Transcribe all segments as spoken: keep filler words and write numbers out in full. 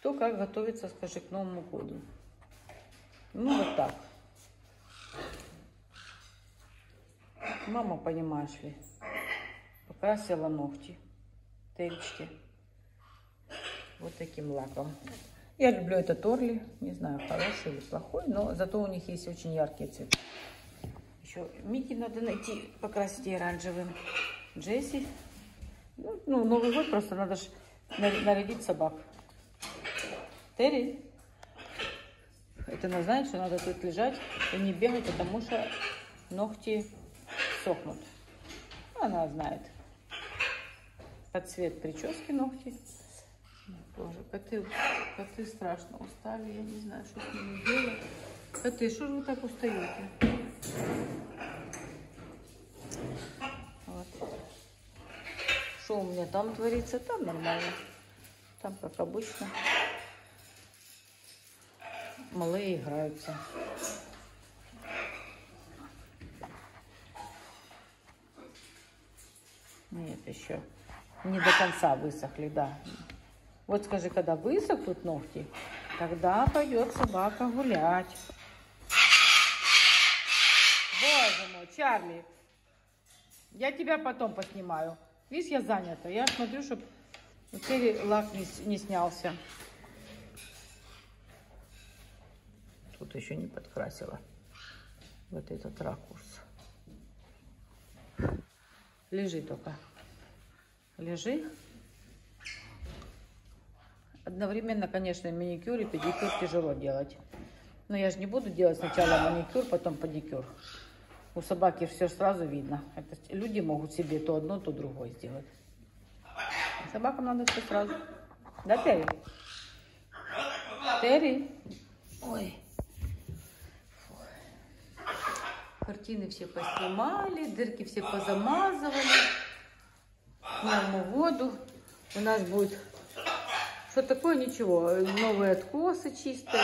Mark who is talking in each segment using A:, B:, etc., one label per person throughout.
A: Кто как готовится, скажи, к Новому году. Ну, вот так. Мама, понимаешь ли, покрасила ногти, Теречки, вот таким лаком. Я люблю этот Орли, не знаю, хороший или плохой, но зато у них есть очень яркие цветы. Еще Микки надо найти, покрасить ей оранжевым. Джесси. Ну, ну, Новый год просто надо же нарядить собак. Терри. Это она знает, что надо тут лежать и не бегать, потому что ногти сохнут. Она знает. Под цвет прически ногти. Боже, коты, коты страшно устали. Я не знаю, что с ними делать. Коты, что же вы так устаете? Вот. Что у меня там творится? Там нормально. Там, как обычно, малые играются. Нет, еще не до конца высохли, да. Вот скажи, когда высохнут ногти, тогда пойдет собака гулять. Боже мой, Чарли, я тебя потом поснимаю. Видишь, я занята. Я смотрю, чтобы теперь лак не, не снялся. Тут еще не подкрасила вот этот ракурс. Лежи только. Лежи. Одновременно, конечно, маникюр и педикюр тяжело делать. Но я же не буду делать сначала маникюр, потом педикюр. У собаки все сразу видно. Это люди могут себе то одно, то другое сделать. А собакам надо все сразу. Да, Терри? Терри? Ой. Фух. Картины все поснимали, дырки все позамазывали. К Новому году у нас будет... Что такое? Ничего. Новые откосы чистые.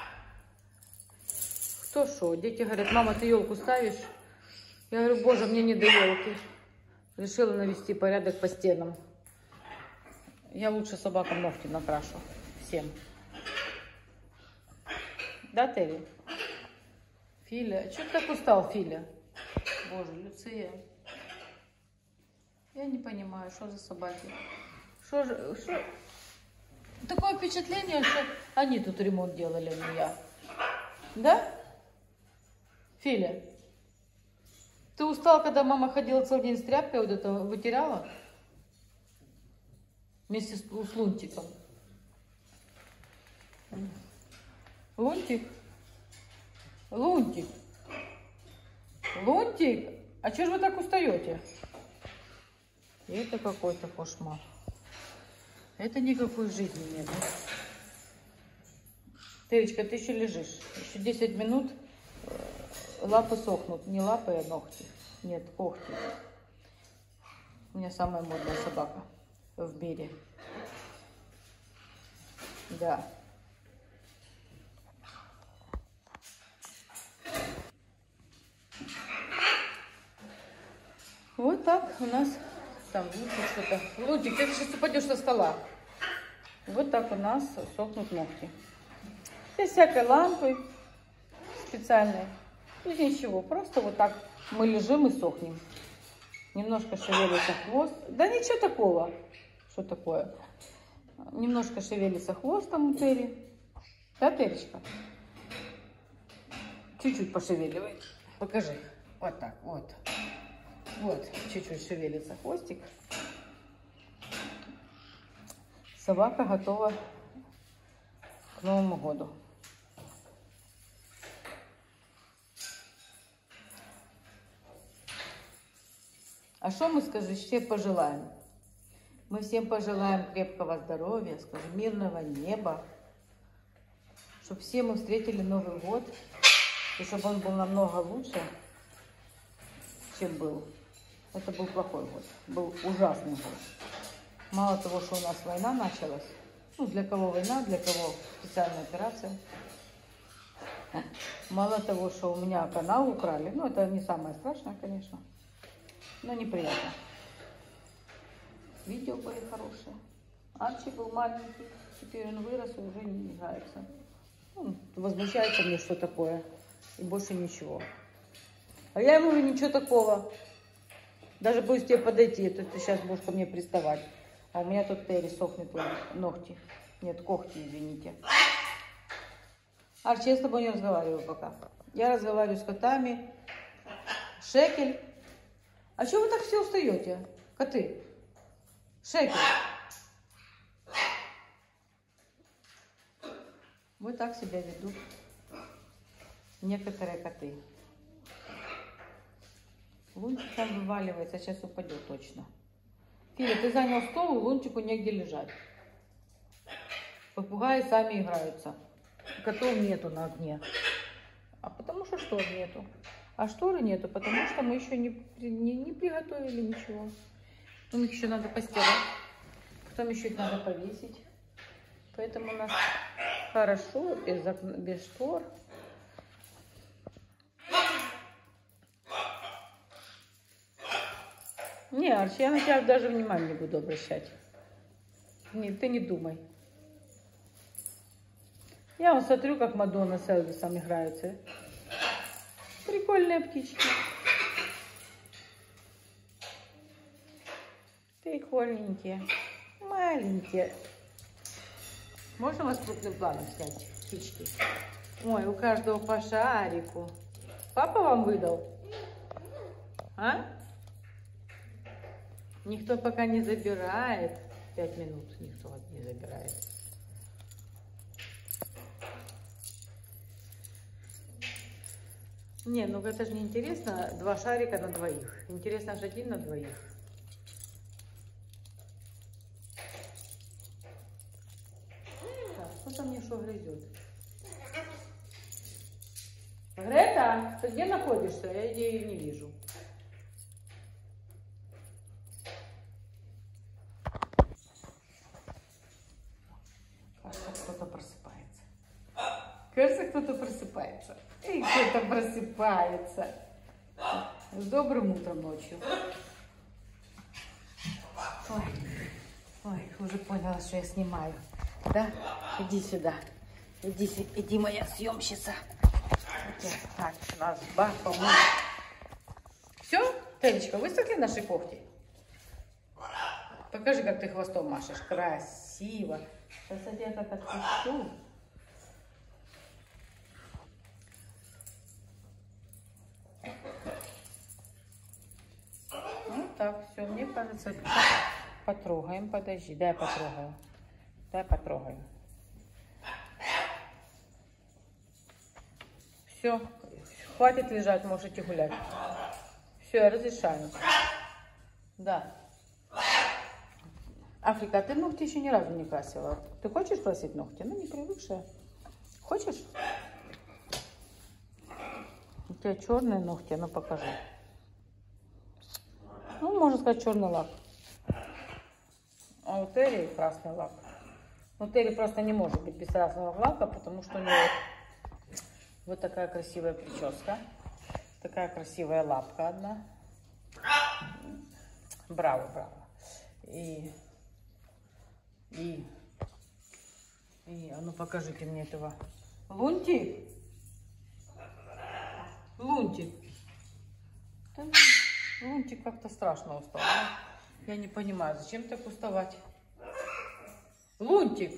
A: Кто что? Дети говорят, мама, ты елку ставишь? Я говорю, боже, мне не до елки. Решила навести порядок по стенам. Я лучше собакам ногти накрашу. Всем. Да, Терри? Филя. Чего ты так устал, Филя? Боже, Люция. Я не понимаю, что за собаки. Что же... Что... Такое впечатление, что они тут ремонт делали, а не я. Да? Филя? Ты устал, когда мама ходила целый день с тряпкой, вот это вытирала? Вместе с, с Лунтиком. Лунтик? Лунтик? Лунтик? А чего же вы так устаете? Это какой-то кошмар. Это никакой жизни нет. Теречка, ты еще лежишь. Еще десять минут лапы сохнут. Не лапы, а ногти. Нет, когти. У меня самая модная собака в мире. Да. Вот так у нас там Лунтик что-то. Лунтик, ты сейчас упадешь со стола. Вот так у нас сохнут ногти. Без всякой лампы специальной. Без ничего. Просто вот так мы лежим и сохнем. Немножко шевелится хвост. Да ничего такого. Что такое? Немножко шевелится хвостом у Терри. Да, Теречка? Чуть-чуть пошевеливай. Покажи. Вот так, вот. Вот, чуть-чуть шевелится хвостик. Собака готова к Новому году. А что мы, скажи, все пожелаем? Мы всем пожелаем крепкого здоровья, скажи, мирного неба, чтобы все мы встретили Новый год, и чтобы он был намного лучше, чем был. Это был плохой год, был ужасный год. Мало того, что у нас война началась, ну, для кого война, для кого специальная операция. Мало того, что у меня канал украли, ну, это не самое страшное, конечно, но неприятно. Видео были хорошие, Арчи был маленький, теперь он вырос и уже не играется. Он возмущается мне, что такое, и больше ничего. А я ему говорю, ничего такого. Даже боюсь тебе подойти, то ты сейчас будешь ко мне приставать. А у меня тут Терри сохнет ногти. Нет, когти, извините. Арчи, я с тобой не разговариваю пока. Я разговариваю с котами. Шекель. А чего вы так все устаете, коты? Шекель. Вот так себя ведут некоторые коты. Лунтик там вываливается, сейчас упадет точно. Филя, ты занял стол, Лунтику негде лежать. Попугаи сами играются. Котов нету на окне. А потому что штор нету. А шторы нету, потому что мы еще не, не, не приготовили ничего. Потом их еще надо постирать. Потом еще их надо повесить. Поэтому у нас хорошо, без, окна, без штор. Не, Арчи, я на тебя даже внимания не буду обращать. Не, ты не думай. Я вот смотрю, как Мадонна с Элвисом играются. Прикольные птички. Прикольненькие. Маленькие. Можно вас крупным планом снять, птички? Ой, у каждого по шарику. Папа вам выдал? А? Никто пока не забирает. Пять минут никто не забирает. Не, ну это же не интересно, два шарика на двоих. Интересно же один на двоих. Так, кто-то мне что грызет? Грета, ты где находишься? Я ее не вижу. Кажется, кто-то просыпается. Кажется, кто-то просыпается. И кто-то просыпается. С добрым утром ночью. Ой, ой, уже поняла, что я снимаю. Да? Иди сюда. Иди, иди моя съемщица. Так, у нас бах, помыть. Все? Телечка, высохли наши когти? Покажи, как ты хвостом машешь. Красиво. Сейчас я так отпущу. Вот так, все, мне кажется, потрогаем. Подожди, дай потрогаю. Дай потрогаю. Все, хватит лежать, можете гулять. Все, я разрешаю. Да. Африка, ты ногти еще ни разу не красила. Ты хочешь красить ногти? Ну, не привыкшая. Хочешь? У тебя черные ногти, ну покажи. Ну, можно сказать, черный лак. А у Терри красный лак. У Терри просто не может быть без красного лака, потому что у него вот такая красивая прическа. Такая красивая лапка одна. Браво, браво. И... И... И... А ну покажите мне этого. Лунтик? Лунтик. Да, Лунтик как-то страшно устал. Я не понимаю, зачем так уставать? Лунтик!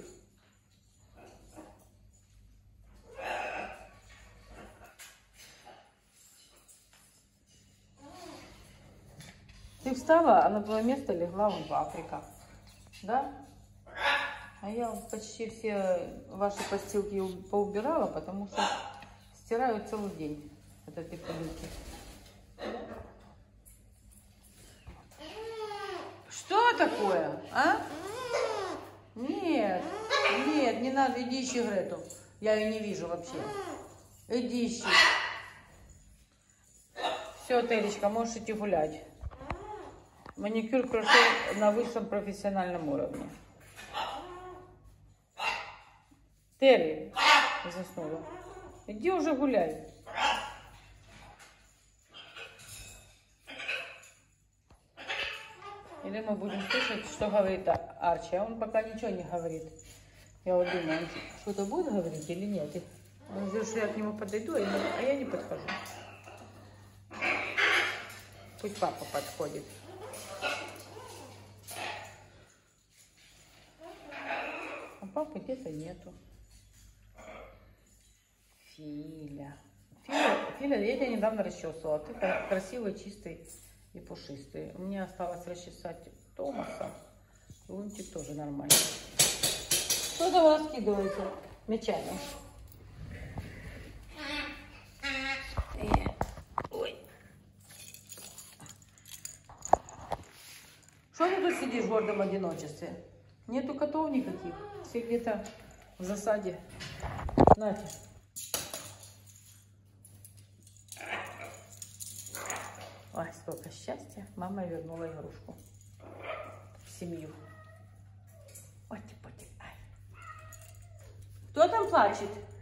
A: Ты встала, а на твое место легла вон в Африка. Да? А я почти все ваши постилки поубирала, потому что стираю целый день. Вот эти пылинки. Что такое, а? Нет, нет, не надо, иди ищи Грету. Я ее не вижу вообще. Иди ищи. Все, Телечка, можешь идти гулять. Маникюр прошел на высшем профессиональном уровне. Терри заснула. Иди уже гуляй. И или мы будем слушать, что говорит Арчи. А он пока ничего не говорит. Я вот думаю, он что-то будет говорить или нет. Он ждет, что я к нему подойду, а я не подхожу. Пусть папа подходит. А папы где-то нету. Филя. Филя, Филя, я тебя недавно расчесывала. Ты красивый, чистый и пушистый. Мне осталось расчесать Томаса. Лунтик тоже нормально. Что там вы раскидываете мячами? Ой. Что ты тут сидишь в гордом одиночестве? Нету котов никаких. Все где-то в засаде. Нате. Ой, сколько счастья. Мама вернула игрушку в семью. Ой, ты, ай. Кто там плачет?